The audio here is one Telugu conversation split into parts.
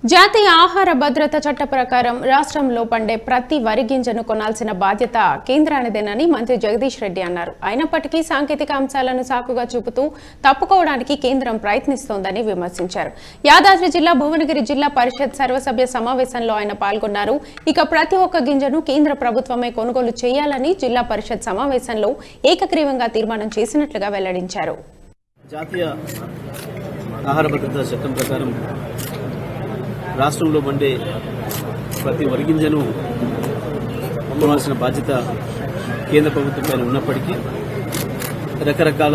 జాతీయ ఆహార భద్రత చట్ట ప్రకారం రాష్ట్రంలో పండే ప్రతి వరి గింజను కొనాల్సిన బాధ్యత కేంద్రానిదేనని మంత్రి జగదీష్ రెడ్డి అన్నారు. అయినప్పటికీ సాంకేతిక అంశాలను సాకుగా చూపుతూ తప్పుకోవడానికి కేంద్రం ప్రయత్నిస్తోందని విమర్శించారు. యాదాద్రి జిల్లా భువనగిరి జిల్లా పరిషత్ సర్వసభ్య సమావేశంలో ఆయన పాల్గొన్నారు. ఇక ప్రతి ఒక్క గింజను కేంద్ర ప్రభుత్వమే కొనుగోలు చేయాలని జిల్లా పరిషత్ సమావేశంలో ఏకగ్రీవంగా తీర్మానం చేసినట్లుగా వెల్లడించారు. జాతీయ ఆహార భద్రత చట్టం ప్రకారం రాష్ట్రంలో పండే ప్రతి వరి గింజను కొనాల్సిన బాధ్యత కేంద్ర ప్రభుత్వంపై ఉన్నప్పటికీ రకరకాల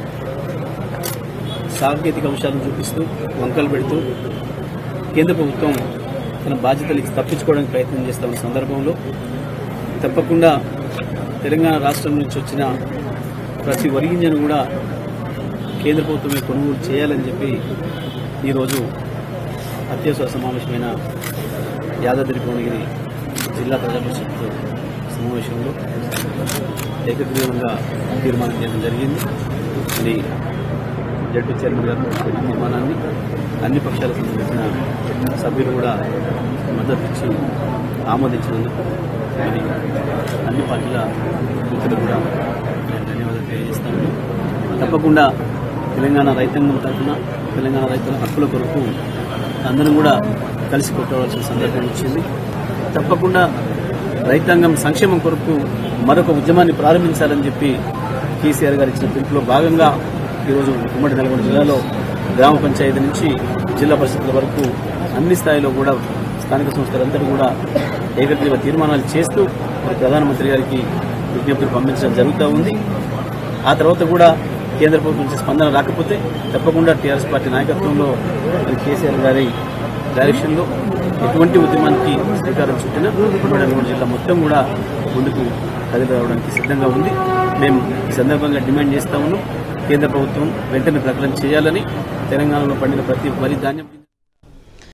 సాంకేతిక అంశాలను చూపిస్తూ వంకలు పెడుతూ కేంద్ర ప్రభుత్వం తన బాధ్యతలకు తప్పించుకోవడానికి ప్రయత్నం చేస్తున్న సందర్భంలో తప్పకుండా తెలంగాణ రాష్ట్రం నుంచి వచ్చిన ప్రతి వరి గింజను కూడా కేంద్ర ప్రభుత్వమే కొనుగోలు చేయాలని చెప్పి ఈరోజు అత్యవసర సమావేశమైన యాదాద్రి భువనగిరి జిల్లా ప్రజా పరిషత్ సమావేశంలో ఏకగ్రీవంగా తీర్మానం చేయడం జరిగింది. ఇది జడ్పీ చైర్మన్ గారు తీర్మానాన్ని అన్ని పక్షాలకు సంబంధించిన సభ్యులు కూడా మద్దతు ఇచ్చి ఆమోదించినందుకు మరి అన్ని పార్టీల మిత్రులు కూడా నేను ధన్యవాదాలు తెలియజేస్తాను. తప్పకుండా తెలంగాణ రైతాంగం తరఫున తెలంగాణ రైతుల హక్కుల కొరకు అందరం కూడా కలిసి కొట్టవలసిన సందర్భం వచ్చింది. తప్పకుండా రైతాంగం సంక్షేమం కొరకు మరొక ఉద్యమాన్ని ప్రారంభించాలని చెప్పి కేసీఆర్ గారు ఇచ్చిన పిలుపులో భాగంగా ఈరోజు ఉమ్మడి నల్గొండ జిల్లాలో గ్రామ పంచాయతీ నుంచి జిల్లా పరిషత్ల వరకు అన్ని స్థాయిలో కూడా స్థానిక సంస్థలందరూ కూడా ఏకగ్రీవ తీర్మానాలు చేస్తూ ప్రధానమంత్రి గారికి విజ్ఞప్తులు పంపించడం జరుగుతూ ఉంది. ఆ తర్వాత కూడా కేంద్ర ప్రభుత్వం నుంచి స్పందన రాకపోతే తప్పకుండా టీఆర్ఎస్ పార్టీ నాయకత్వంలో కేసీఆర్ గారి డైరెక్షన్లో ఎటువంటి ఉద్యమానికి శ్రీకారం చుట్టినా ఉమ్మడి నల్గొండ జిల్లా మొత్తం కూడా ముందుకు కదిలి రావడానికి సిద్ధంగా ఉంది. మేము ఈ సందర్భంగా డిమాండ్ చేస్తా ఉన్నాం. కేంద్ర ప్రభుత్వం వెంటనే ప్రకటన చేయాలని, తెలంగాణలో పండిన ప్రతి వరి ధాన్యం